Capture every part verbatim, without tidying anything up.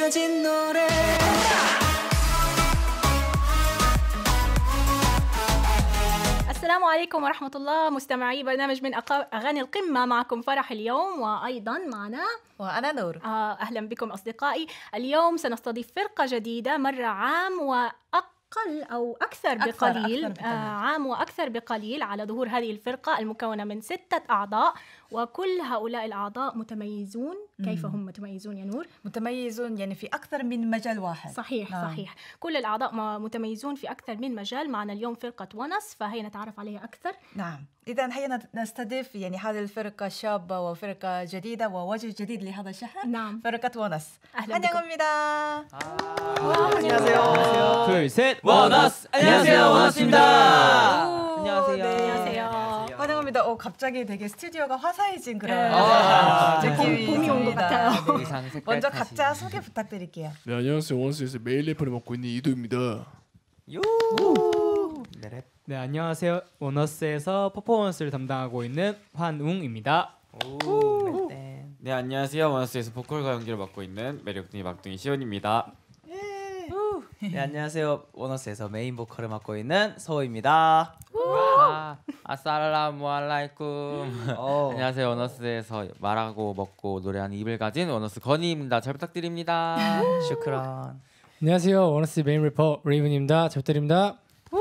쓰여진 노래. السلام عليكم ورحمة الله مستمعي برنامج من أغاني القمة. معكم فرح اليوم وأيضا معنا وأنا نور. آه أهلا بكم أصدقائي. اليوم سنستضيف فرقة جديدة مر عام وأقل أو أكثر بقليل, أكثر أكثر بقليل. آه عام وأكثر بقليل على ظهور هذه الفرقة المكونة من ستة أعضاء، وكل هؤلاء الأعضاء متميزون. كيف هم متميزون يا نور؟ متميزون يعني في أكثر من مجال واحد. صحيح آه. صحيح، كل الأعضاء متميزون في أكثر من مجال. معنا اليوم فرقة ونس، فهي نتعرف عليها أكثر. نعم، إذا هيا نستضيف يعني هذه الفرقة الشابة وفرقة جديدة ووجه جديد لهذا الشهر. نعم، فرقة ونس. أهلا بكم. 안녕하세요. 둘, 셋, 원어스. 안녕하세요, 원어스입니다. 안녕하세요. 안녕하세요. 환영합니다. 어, 갑자기 되게 스튜디오가 화사해진 그런 아, 느낌이 봄이 온 것 같아요. 먼저 각자 소개 부탁드릴게요. 네, 안녕하세요. 원어스에서 메일 래퍼를 맡고 있는 이도입니다. 요. 네, 안녕하세요. 원어스에서 퍼포먼스를 담당하고 있는 환웅입니다. 오. 네, 안녕하세요. 원어스에서 보컬과 연기를 맡고 있는 매력둥이 막둥이 시온입니다. 네, 안녕하세요. 원어스에서 메인 보컬을 맡고 있는 서우입니다. 아, 아살라무알라이쿰. 안녕하세요. 원어스에서 말하고 먹고 노래하는 입을 가진 원어스 건희입니다. 잘 부탁드립니다. 슈크란. 안녕하세요. 원어스 메인 래퍼 레이븐입니다. 잘 부탁드립니다.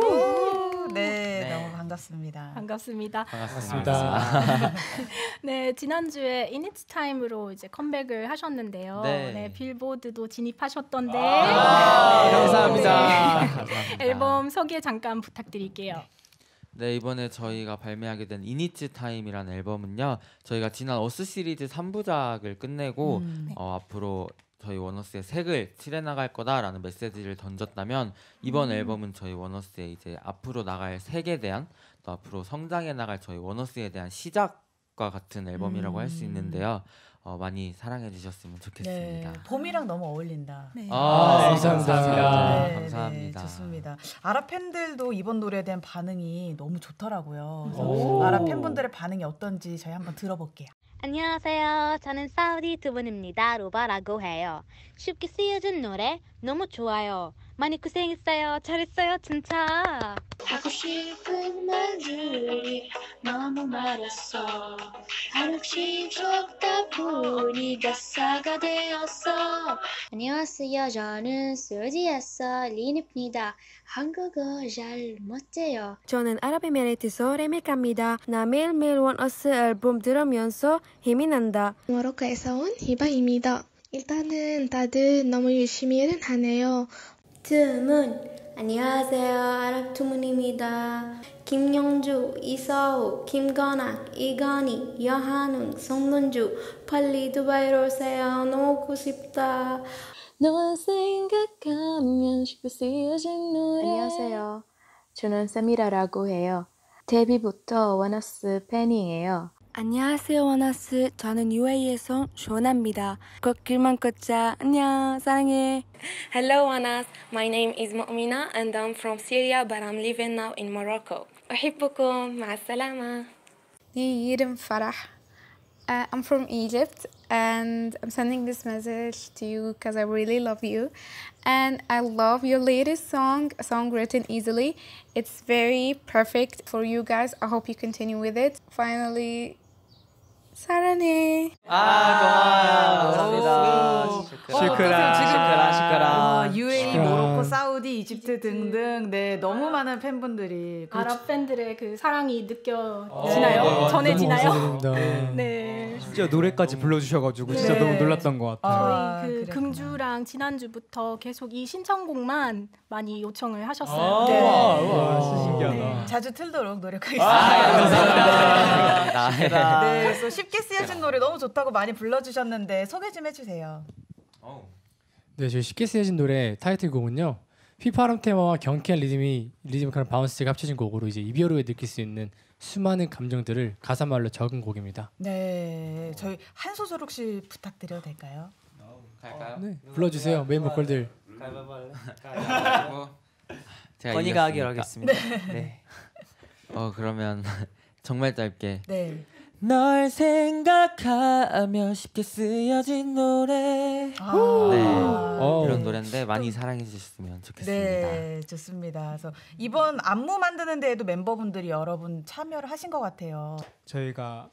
네, 네, 너무 반갑습니다. 반갑습니다. 반갑습니다. 네, 지난주에 In Its Time으로 이제 컴백을 하셨는데요. 네, 네, 빌보드도 진입하셨던데. 아, 네. 감사합니다. 네. 감사합니다. 앨범 소개 잠깐 부탁드릴게요. 네, 이번에 저희가 발매하게 된 In Its Time이라는 앨범은요, 저희가 지난 어스 시리즈 삼 부작을 끝내고 음, 네. 어, 앞으로 저희 원어스의 색을 칠해나갈 거다라는 메시지를 던졌다면, 이번 음. 앨범은 저희 원어스의 이제 앞으로 나갈 색에 대한, 또 앞으로 성장해 나갈 저희 원어스에 대한 시작과 같은 앨범이라고 음. 할 수 있는데요. 어, 많이 사랑해 주셨으면 좋겠습니다. 네, 봄이랑 너무 어울린다. 네. 아, 네, 감사합니다. 네, 감사합니다. 네, 좋습니다. 아랍 팬들도 이번 노래에 대한 반응이 너무 좋더라고요. 오. 아랍 팬분들의 반응이 어떤지 저희 한번 들어볼게요. 안녕하세요. 저는 사우디 두 분입니다. 로바라고 해요. 쉽게 쓰여진 노래 너무 좋아요. 많이 고생했어요. 잘했어요, 진짜. 하고 싶은 말들이 너무 많았어. 하나씩 적다 보니 가사가 되었어. 안녕하세요. 저는 사우디에서 린입니다. 한국어 잘 못해요. 저는 아랍에미레이트에서 레메카입니다. 나 매일매일 원어스 앨범 들으면서 힘이 난다. 모로코에서 온 히바입니다. 일단은 다들 너무 열심히 일은 하네요. 투문, 안녕하세요. 아랍 투문입니다. 김영주, 이서우, 김건학, 이건희, 여한웅, 송문주, 빨리 두바이로 오세요. 너무 오고 싶다. 너 생각하면 쉽게 쓰여진 노래. 안녕하세요. 저는 세미라라고 해요. 데뷔부터 원어스 팬이에요. 안녕하세요, 원어스. 저는 유에이에서 쇼나입니다. 걷길만 걷자. 안녕, 사랑해. Hello, Anas. My name is Mu'mina and I'm from Syria, but I'm living now in Morocco. أحبكم. مع السلامة. 네, 이름 فرح. Uh, I'm from Egypt and I'm sending this message to you because I really love you and I love your latest song, a song written easily. It's very perfect for you guys. I hope you continue with it. Finally, 사랑해. 아, 고마워요. 슈크란. 슈크란, 슈크란. 유에이, 모로코, 사우디, 이집트 등등 네 너무 많은 팬분들이 아랍 팬들의 그 사랑이 느껴지나요? 어, 전해지나요? 네. 진짜 노래까지 불러주셔가지고 네. 진짜 너무 놀랐던 것 같아요. 아, 저희 그 그랬구나. 금주랑 지난주부터 계속 이 신청곡만 많이 요청을 하셨어요. 아, 네. 와, 와, 신기하다. 네. 자주 틀도록 노력하겠습니다. 아, 감사합니다. 네, 그래서 쉽게 쓰여진 노래 너무 좋다고 많이 불러주셨는데 소개 좀 해주세요. 네, 저희 쉽게 쓰여진 노래 타이틀곡은요. 휘파람 테마와 경쾌한 리듬이 리듬컬한 바운스가 합쳐진 곡으로 이제 이별 후에 느낄 수 있는 수많은 감정들을 가사말로 적은 곡입니다. 네, 저희 한 소절 혹시 부탁드려도 될까요? 갈까요? 네, 불러주세요. 메인 보컬들. 건이가 하기로 하겠습니다. 네. 네. 어 그러면 정말 짧게. 네. 널 생각하며 쉽게 쓰여진 노래. 아. 네, 오. 이런 노래인데 많이 사랑해 주셨으면 좋겠습니다. 네, 좋습니다. 그래서 이번 안무 만드는 데에도 멤버분들이 여러분 참여를 하신 것 같아요. 저희가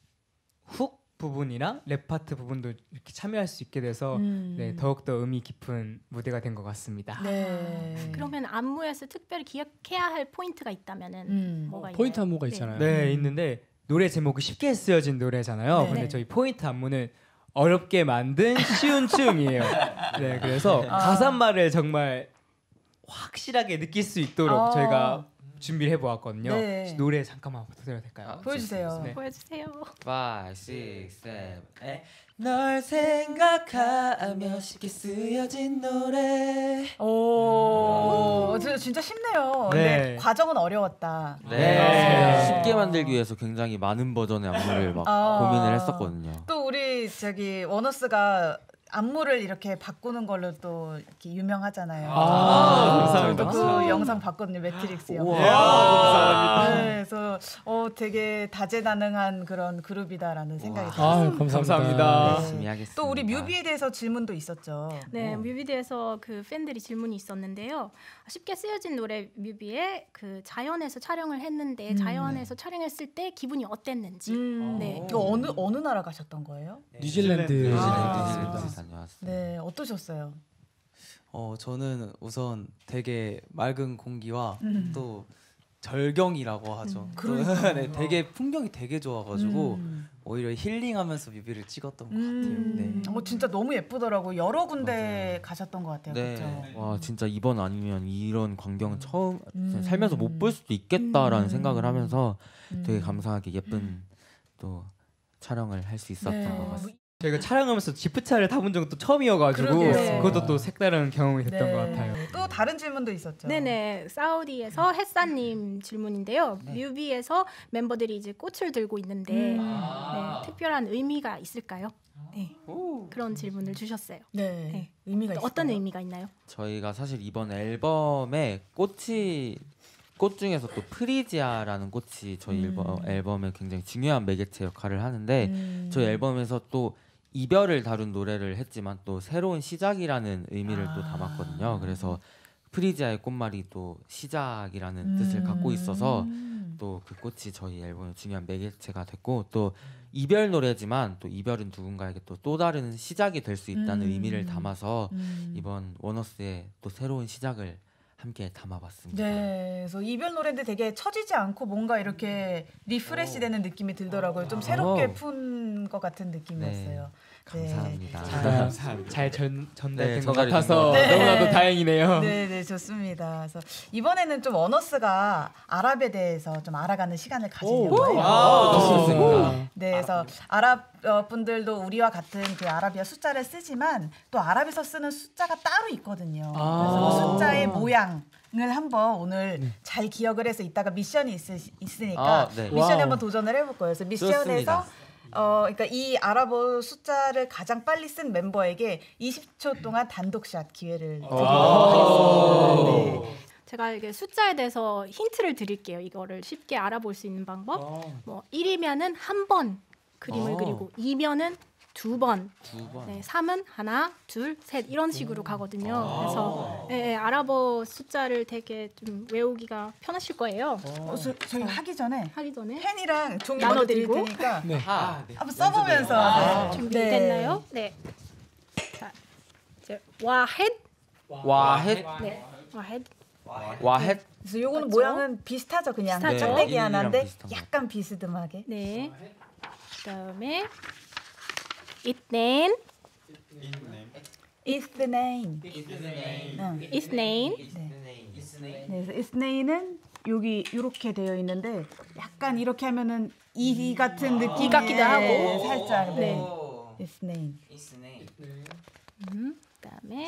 훅 부분이랑 랩 파트 부분도 이렇게 참여할 수 있게 돼서 음. 네, 더욱더 의미 깊은 무대가 된 것 같습니다. 네. 그러면 안무에서 특별히 기억해야 할 포인트가 있다면은 음. 뭐가 있나요? 포인트 안무가 있잖아요. 네, 있는데 노래 제목이 쉽게 쓰여진 노래잖아요. 네. 근데 네. 저희 포인트 안무는 어렵게 만든 쉬운 춤이에요. 네, 그래서 아. 가사말을 정말 확실하게 느낄 수 있도록 아. 저희가 준비를 해보았거든요. 네. 노래 잠깐만 부탁드려도 될까요? 아, 보여주세요. 네. 보여주세요. five, six, seven, eight. 널 생각하며 쉽게 쓰여진 노래. 오, 진짜, 진짜 쉽네요. 근데 네. 과정은 어려웠다. 네. 네. 쉽게 만들기 위해서 굉장히 많은 버전의 안무를 막 아. 고민을 했었거든요. 또 우리 저기 원어스가 안무를 이렇게 바꾸는 걸로 또 이렇게 유명하잖아요. 아, 감사합니다. 저도 그 아. 영상 봤거든요. 매트릭스 영상. 우와, 감사합니다. 네, 그래서 어 되게 다재다능한 그런 그룹이다라는 생각이 아, 들었어요. 감사합니다. 열심히 하겠습니다. 또 우리 뮤비에 대해서 질문도 있었죠. 네, 뮤비에서 그 팬들이 질문이 있었는데요. 쉽게 쓰여진 노래 뮤비에 그 자연에서 촬영을 했는데 음. 자연에서 촬영했을 때 기분이 어땠는지. 음, 네. 이거 어느 어느 나라 가셨던 거예요? 뉴질랜드. 뉴질랜드 아. 다녀왔어요. 네, 어떠셨어요? 어 저는 우선 되게 맑은 공기와 음. 또 절경이라고 하죠. 음, 또 그러니까요. 네, 되게 풍경이 되게 좋아가지고 음. 오히려 힐링하면서 뮤비를 찍었던 것 음, 같아요. 네. 어, 진짜 너무 예쁘더라고. 여러 군데 가셨던 것 같아요. 네. 그렇죠? 와 진짜 이번 아니면 이런 광경은 처음 음. 살면서 못 볼 수도 있겠다라는 음. 생각을 하면서 되게 음. 감사하게 예쁜 또 촬영을 할 수 있었던 네. 것 같습니다. 저희가 촬영하면서 지프차를 타본 적은 또 처음이어가지고 그러게요. 그것도 또 색다른 경험이 됐던 네. 것 같아요. 또 다른 질문도 있었죠. 네네, 사우디에서 햇사님 질문인데요. 뮤비에서 멤버들이 이제 꽃을 들고 있는데 음. 네, 특별한 의미가 있을까요? 네, 그런 질문을 주셨어요. 네, 네. 의미가 또 있어요. 어떤 의미가 있나요? 저희가 사실 이번 앨범에 꽃이 꽃 중에서 또 프리지아라는 꽃이 저희 음. 앨범, 앨범에 굉장히 중요한 매개체 역할을 하는데 음. 저희 앨범에서 또 이별을 다룬 노래를 했지만 또 새로운 시작이라는 의미를 또 아. 담았거든요. 그래서 프리지아의 꽃말이 또 시작이라는 음. 뜻을 갖고 있어서 또 그 꽃이 저희 앨범의 중요한 매개체가 됐고 또 이별 노래지만 또 이별은 누군가에게 또 또 다른 시작이 될 수 있다는 음. 의미를 담아서 음. 이번 원어스의 또 새로운 시작을 함께 담아봤습니다. 네, 그래서 이별 노래인데 되게 처지지 않고 뭔가 이렇게 리프레시되는 느낌이 들더라고요. 좀 새롭게 오. 푼 것 같은 느낌이었어요. 감사합니다. 잘, 잘 전, 전달된 네, 것 전달이 같아서 된 것 같아요. 너무나도 다행이네요. 네, 네, 좋습니다. 그래서 이번에는 좀 원어스가 아랍에 대해서 좀 알아가는 시간을 가지려고 해요. 아, 좋습니다. 네, 그래서 아랍 어, 분들도 우리와 같은 그 아라비아 숫자를 쓰지만 또 아랍에서 쓰는 숫자가 따로 있거든요. 아. 그래서 그 숫자의 모양을 한번 오늘 잘 기억을 해서 이따가 미션이 있으, 있으니까 아, 네. 미션에 와우. 한번 도전을 해볼 거예요. 그래서 미션에서 좋습니다. 어, 그러니까 이 아랍어 숫자를 가장 빨리 쓴 멤버에게 이십 초 동안 단독샷 기회를 드리도록 하겠습니다. 네. 제가 이게 숫자에 대해서 힌트를 드릴게요. 이거를 쉽게 알아볼 수 있는 방법. 뭐 일이면은 한 번 그림을 어. 그리고 이면은 두 번, 두 번. 네, 삼은 하나, 둘, 셋 이런 식으로 가거든요. 그래서 예, 예, 아랍어 숫자를 되게 좀 외우기가 편하실 거예요. 어, 저, 저희 하기 전에 하기 전에 펜이랑 종이 먼저 드릴 나눠드리고. 테니까 네. 아, 네. 한번 써보면서 아, 네. 준비됐나요? 네. 자, 이제 와헷. 와헷, 네, 와헷. 와헷. 그래서 요거는 맞죠? 모양은 비슷하죠, 그냥 비슷하죠? 짝대기 네, 하나인데 일이랑 비슷한 거. 약간 비스듬하게. 네. 그다음에 itnen, It's the name. 응. isnain. 네, 그래서 It's name은 여기 이렇게 되어 있는데 약간 이렇게 하면은 이 같은 느낌 같기도 하고. 살짝. 네. 네. It's name. 음, 그다음에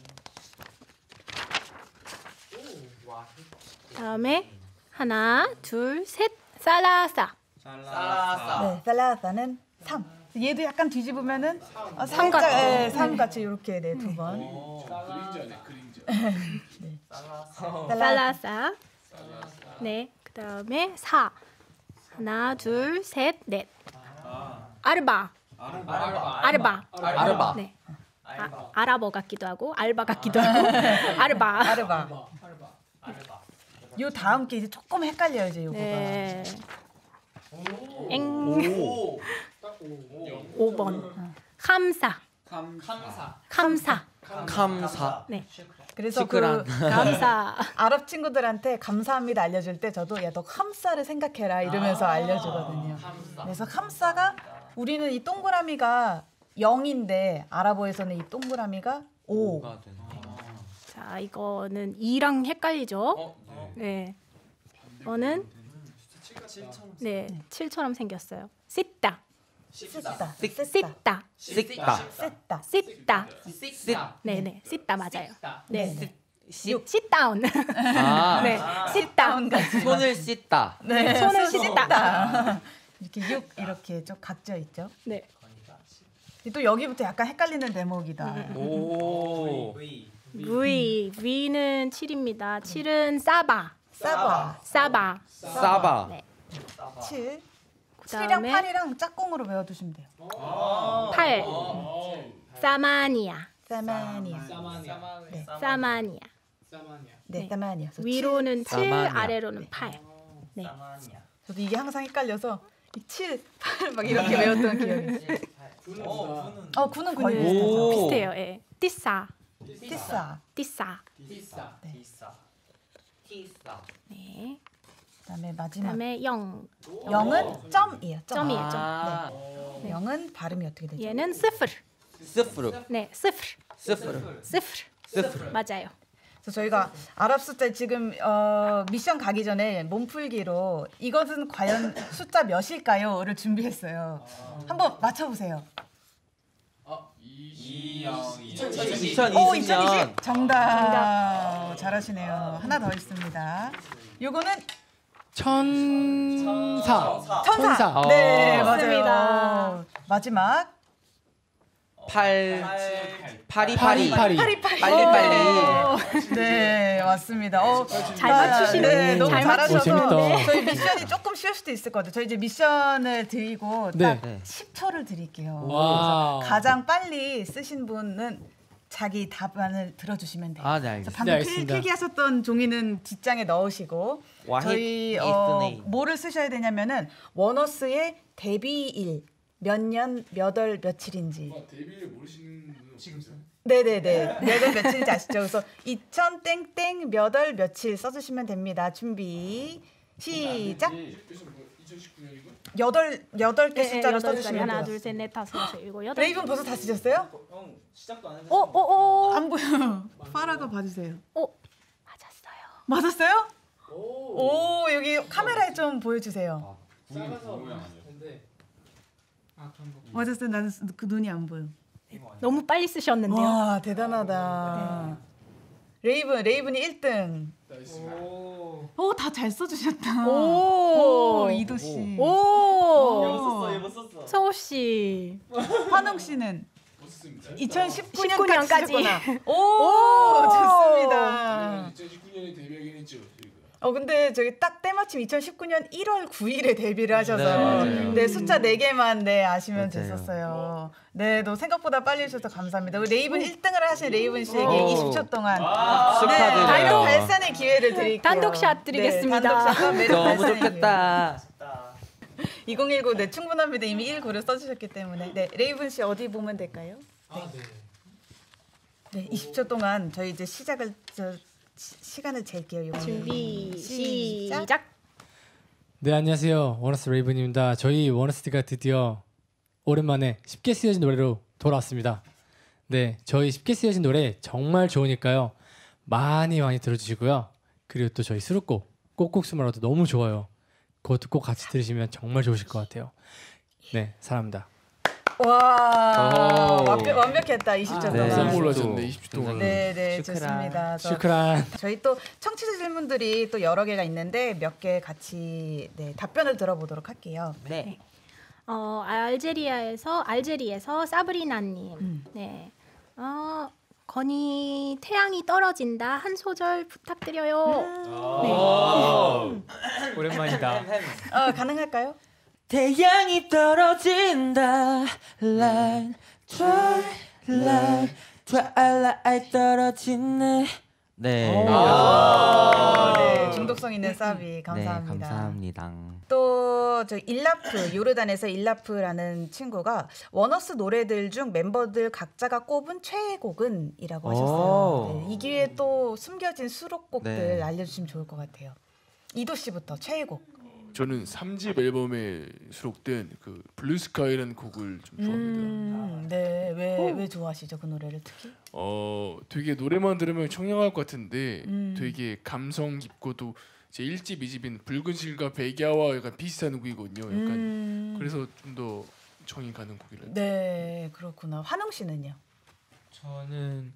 다음에 하나, 둘, 셋, 살라사. 네, 살라사는 삼. 얘도 약간 뒤집으면은 어, 삼 살짝, 같죠? 예, 삼 같이 이렇게 네, 두 번. 그림자네 그림자. 네. 살라사. 네, 그다음에 사. 하나, 둘, 셋, 넷. 아르바. 아르바. 아르바. 아르바. 네. 아, 아랍어 같기도 하고 알바 같기도 하고 아르바. 아르바. 요 다음 게 이제 조금 헷갈려요, 이제 요거가. 네. 엥. 오 번. 감사. 감사. 감사. 감사. 네. 그래서 그 시크란. 감사. 아랍 친구들한테 감사합니다 알려줄 때 저도 야 너 함사를 생각해라 이러면서 알려주거든요. 그래서 함사가 우리는 이 동그라미가 영인데 아랍어에서는 이 동그라미가 오. 자, 이거는 이랑 헷갈리죠? 네. 이거는 네, 칠처럼 생겼어요. 시따. 시따. 시따. 시따. 시따. 시따. 시따. 네, 네. 시따 맞아요. 네. 시- sit-down. 아. 네. sit-down. 손을 씻다. 네, 손을 손 씻다. 이렇게 육 이렇게 좀 각져 있죠. 네. 또 여기부터 약간 헷갈리는 대목이다. 오. V. V는 칠입니다. 칠은 사바. 사바. 사바. 사바. 네. 칠. 그다음에 칠이랑 팔이랑 짝꿍으로 외워두시면 돼요. 팔. 사마니아. 사마니아. 네. 사마니아. 네, 사마니아. 위로는 칠, 사마니아. 아래로는 팔. 네. 저도 이게 항상 헷갈려서 이 칠, 팔 막 이렇게 외웠던 기억이 있어요. 어, 구는 거의 비슷하죠. 비슷해요. 예. 띠싸. 티싸. 띠싸. 티싸. 네. 티싸. 티싸. 네. 그다음에 마지막 그다음에 영. 영은 점이에요. 점. 점이에요, 점. 아. 네. 영은 발음이 어떻게 되죠? 얘는 스프르. 스프르. 네, 스프르. 스프르. 스프르. 스프르. 맞아요. 그래서 저희가 아랍 숫자 지금 어, 미션 가기 전에 몸풀기로 이것은 과연 숫자 몇일까요?를 준비했어요. 한번 맞춰보세요. 이천이십 오, 년. 이천이십 정답. 잘하시네요. 하나 더 있습니다. 요거는 천사. 천사. 천사. 네, 맞습니다. 맞아요. 마지막 팔. 파리 파리, 파리. 파리. 빨리 빨리 빨리. 네, 맞습니다. 어, 잘 아, 맞추시네. 네, 너무 잘 잘하셔서 맞추시네. 네. 저희 미션이 조금 쉬울 수도 있을 것 같아요. 저희 이제 미션을 드리고 네. 딱 십 초를 드릴게요. 와. 그래서 가장 빨리 쓰신 분은 자기 답안을 들어주시면 돼요. 아, 네, 그래서 알겠습니다. 방금 네, 필, 알겠습니다. 필기하셨던 종이는 뒷장에 넣으시고 와히드 저희 어, 이스네임. 뭐를 쓰셔야 되냐면은 원어스의 데뷔일 몇 년 몇 월 며칠인지 데뷔를 모르시는 분은 지금 네네네. 몇 월 며칠인지 아시죠? 그래서 이천 땡땡 몇 월 며칠 써주시면 됩니다. 준비 시작. 이천십구 년이고 여덟 여덟 개 네, 숫자로 여덟 써주시면 하나, 돼요. 둘, 셋, 넷, 다섯, 여섯, 일곱, 여덟. 레이븐 벌써 다 쓰셨어요? 형 시작도 안 오, 오, 오. 안 보여. 파라가 봐주세요. 오. 맞았어요. 맞았어요? 오, 여기 카메라에 좀 보여주세요. 맞았어요. 나는 그 눈이 안 보여. 너무 빨리 쓰셨는데요. 와 대단하다. 레이븐 레이븐이 일 등. 오, 다 잘 써주셨다. 오. 오, 이도 씨. 오. 오. 얘못 썼어. 서우 씨. 환웅 씨는 이천십구 십구 년까지 년까지. 쓰셨구나. 오, 좋습니다. 이천십구 년에 데뷔하긴 했죠. 저희가. 어 근데 저기 딱 때마침 이천십구 년 일월 구일에 데뷔를 하셔서 네, 맞아요. 네, 숫자 네 개만 네 아시면 맞아요. 됐었어요. 네, 너 생각보다 빨리 해주셔서 감사합니다. 우리 레이븐 일 등을 하신 레이븐 씨에게 오. 이십 초 동안 아, 네, 축하드려요. 단독 발산의 기회를 드릴게요. 단독샷 드리겠습니다. 네, 단독샷과 매력 너무 발산의 좋겠다. 기회. 이천십구 네 충분합니다. 이미 일구를 써주셨기 때문에 네 레이븐 씨 어디 보면 될까요? 네. 네, 이십 초 동안 저희 이제 시작을 저 시, 시간을 잴게요. 요번에. 준비 시작. 시작. 네, 안녕하세요. 원어스 레이븐입니다. 저희 원어스가 드디어 오랜만에 쉽게 쓰여진 노래로 돌아왔습니다. 네, 저희 쉽게 쓰여진 노래 정말 좋으니까요. 많이 많이 들어주시고요. 그리고 또 저희 수록곡 꼭꼭수마라도 너무 좋아요. 그것도 꼭 같이 들으시면 정말 좋으실 것 같아요. 네, 사랑합니다. 와 오. 완벽, 완벽했다 이십 초 네, 동안. 깜짝 놀라셨네, 이십 초 동안. 네, 네, 슈크란. 좋습니다. 저- 슈크란. 저희 또 청취자 질문들이 또 여러 개가 있는데 몇 개 같이 네, 답변을 들어보도록 할게요. 네. 어, 알제리아에서 알제리에서 사브리나님. 음. 네. 어, 건이 태양이 떨어진다 한 소절 부탁드려요. 네. 오랜만이다. 어, 가능할까요? 태양이 떨어진다 like twilight twilight 떨어지네. 네. 아~ 네, 중독성 있는 사비 감사합니다. 네, 감사합니다. 또 저 일라프 요르단에서 일라프라는 친구가 원어스 노래들 중 멤버들 각자가 꼽은 최애곡은이라고 하셨어요. 네, 이 기회에 또 숨겨진 수록곡들 네. 알려주시면 좋을 것 같아요. 이도 씨부터 최애곡. 저는 삼 집 앨범에 수록된 그 블루스카이라는 곡을 좀 좋아합니다. 음, 네, 왜 왜 좋아하시죠 그 노래를 특히? 어, 되게 노래만 들으면 청량할 것 같은데 음. 되게 감성 깊고도 제 일 집, 이 집인 붉은 실과 백야와 약간 비슷한 곡이거든요. 약간 음. 그래서 좀 더 정이 가는 곡이라. 네, 그렇구나. 환웅 씨는요? 저는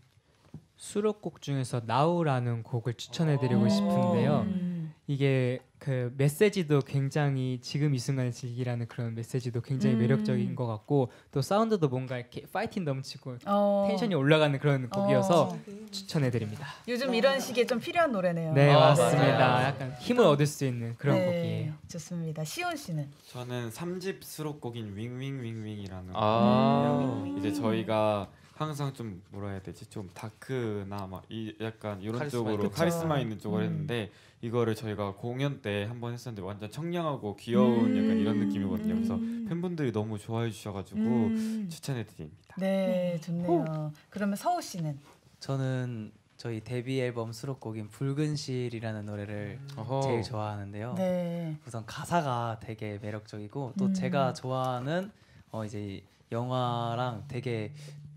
수록곡 중에서 나우라는 곡을 추천해드리고 싶은데요. 음. 이게 그 메시지도 굉장히 지금 이 순간을 즐기라는 그런 메시지도 굉장히 음. 매력적인 것 같고 또 사운드도 뭔가 이렇게 파이팅 넘치고 어. 텐션이 올라가는 그런 곡이어서 어. 추천해드립니다. 요즘 이런 식의 좀 필요한 노래네요. 네, 아, 맞습니다. 맞아요. 약간 힘을 얻을 수 있는 그런 네, 곡이에요. 좋습니다. 시온 씨는? 저는 삼 집 수록곡인 윙윙윙윙이라는 아. 곡이에요. 이제 저희가 항상 좀 뭐라 해야 되지? 좀 다크나 막 이 약간 이런 카리스마 쪽으로 있는 카리스마 쪽. 있는 쪽을 음. 했는데 이거를 저희가 공연 때 한번 했었는데 완전 청량하고 귀여운 약간 이런 느낌이거든요. 그래서 팬분들이 너무 좋아해 주셔가지고 음. 추천해 드립니다. 네, 좋네요. 그러면 서우 씨는? 저는 저희 데뷔 앨범 수록곡인 붉은 실이라는 노래를 어허. 제일 좋아하는데요. 네. 우선 가사가 되게 매력적이고 또 음. 제가 좋아하는 어 이제 영화랑 되게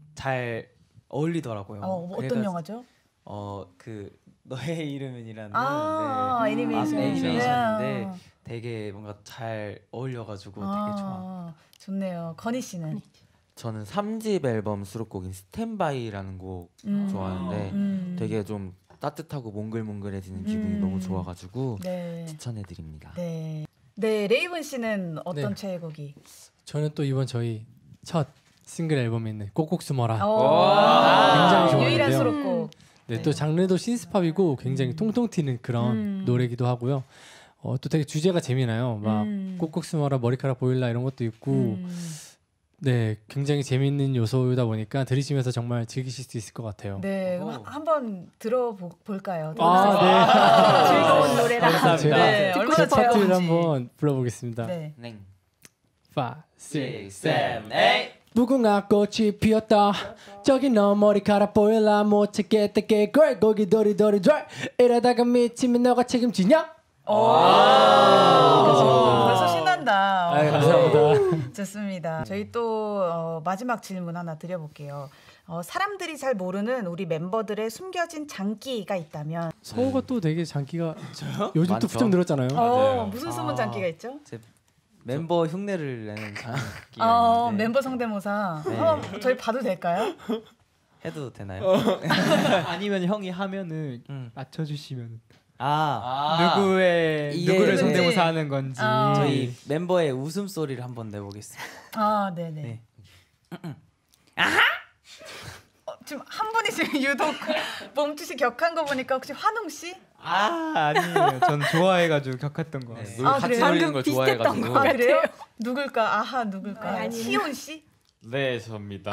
잘 어울리더라고요. 어, 뭐 어떤 그래가지고- 영화죠? 어, 그 너의 이름은이라는 아, 네. 애니메이션. 아, 애니메이션인데 네. 되게 뭔가 잘 어울려가지고 아, 되게 좋아. 좋네요. 건희 씨는? 저는 삼 집 앨범 수록곡인 스탠바이라는 곡 음. 좋아하는데 음. 되게 좀 따뜻하고 몽글몽글해지는 기분이 음. 너무 좋아가지고 네. 추천해드립니다. 네. 네, 레이븐 씨는 어떤 네. 최애곡이? 저는 또 이번 저희 첫 싱글 앨범에 있는 꼭꼭 숨어라 오. 굉장히 좋아하는데요. 유일한 수록곡. 네, 또 장르도 신스팝이고 굉장히 통통 튀는 그런 음. 노래기도 하고요. 어, 또 되게 주제가 재미나요. 막 음. 꼭꼭 숨어라 머리카락 보일라 이런 것도 있고 음. 네, 굉장히 재미있는 요소다 보니까 들으시면서 정말 즐기실 수 있을 것 같아요. 네, 그럼 한- 한번 들어볼까요? 아, 네. 즐거운 노래라. 감사합니다. 네, 제 얼마나 파트를 즐거운지. 한번 불러보겠습니다. 네. 네. five, six, seven, eight. 무궁화 꽃이 피었다. 저기 너 머리카락 보일라 못 찾겠다 개걸 거기 도리도리 절 이러다가 미치면 너가 책임지냐? 오, 벌써 신난다. 아, 감사합니다. 좋습니다. 저희 또 어, 마지막 질문 하나 드려볼게요. 어, 사람들이 잘 모르는 우리 멤버들의 숨겨진 장기가 있다면 서우가 또 되게 장기가 요즘 또 많죠. 부쩍 늘었잖아요. 어, 무슨 숨은 아. 장기가 있죠? 제 멤버 흉내를 내는 장기가 어, 있는데 멤버 성대모사. 네. 한번 저희 봐도 될까요? 해도 되나요? 아니면 형이 하면은 음. 맞춰주시면 아, 누구의 이게 누구를 네. 성대모사 하는 건지 아. 저희 멤버의 웃음소리를 한번 내보겠습니다. 아, 네네. 네. 어, 지금 한 분이 지금 유독 몸짓이 격한 거 보니까 혹시 환웅 씨? 아 아니에요. 전 좋아해가지고 격했던 거 같아요. 아, 같이 그래요? 놀리는 걸 좋아해가지고. 아, 그래요? 누굴까? 아하, 누굴까? 아니, 아니. 시온 씨? 네, 접니다.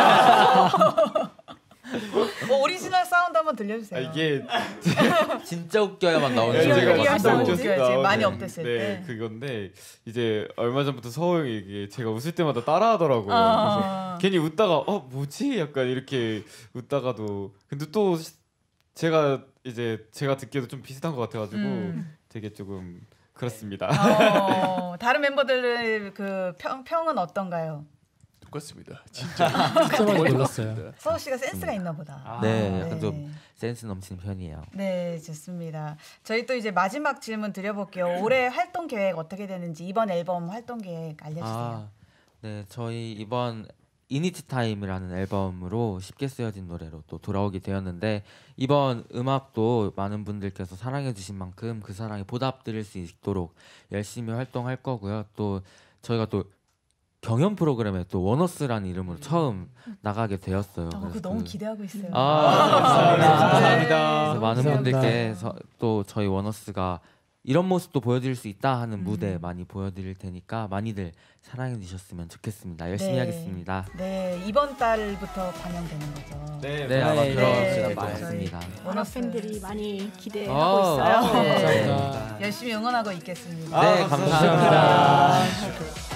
뭐 오리지널 사운드 한번 들려주세요. 아, 이게 진짜 웃겨야만 나오는 리얼, 소리가 리얼 많아요. 사운드. 웃겼을 웃겨야지. 때 많이 나오는, 업됐을 네, 때. 그건데 이제 얼마 전부터 서호형이 이게 제가 웃을 때마다 따라하더라고요. 아. 그래서 괜히 웃다가 어 뭐지? 약간 이렇게 웃다가도 근데 또 시- 제가 이제 제가 듣기에도 좀 비슷한 것 같아가지고 음. 되게 조금 그렇습니다. 어, 다른 멤버들의 그 평, 평은 어떤가요? 똑같습니다. 진짜. 진짜 많이 놀랐어요. 서우 씨가 센스가 있나 보다. 네, 약간 네. 좀 센스 넘치는 편이에요. 네, 좋습니다. 저희 또 이제 마지막 질문 드려볼게요. 올해 활동 계획 어떻게 되는지 이번 앨범 활동 계획 알려주세요. 아, 네, 저희 이번 이니트 타임이라는 앨범으로 쉽게 쓰여진 노래로 또 돌아오게 되었는데 이번 음악도 많은 분들께서 사랑해 주신 만큼 그 사랑에 보답드릴 수 있도록 열심히 활동할 거고요. 또 저희가 또 경연 프로그램에 또 원어스라는 이름으로 처음 나가게 되었어요. 어, 그거 너무 기대하고 있어요. 아, 감사합니다. 감사합니다. 그래서 많은 분들께 서, 또 저희 원어스가 이런 모습도 보여드릴 수 있다 하는 음. 무대 많이 보여드릴 테니까 많이들 사랑해 주셨으면 좋겠습니다. 열심히 네. 하겠습니다. 네, 이번 달부터 방영되는 거죠. 네, 네, 아마 네, 그런 네, 될것 저희 같습니다. 워너 팬들이 많이 기대하고 아, 있어요. 아, 네. 감사합니다. 열심히 응원하고 있겠습니다. 네, 감사합니다. 감사합니다.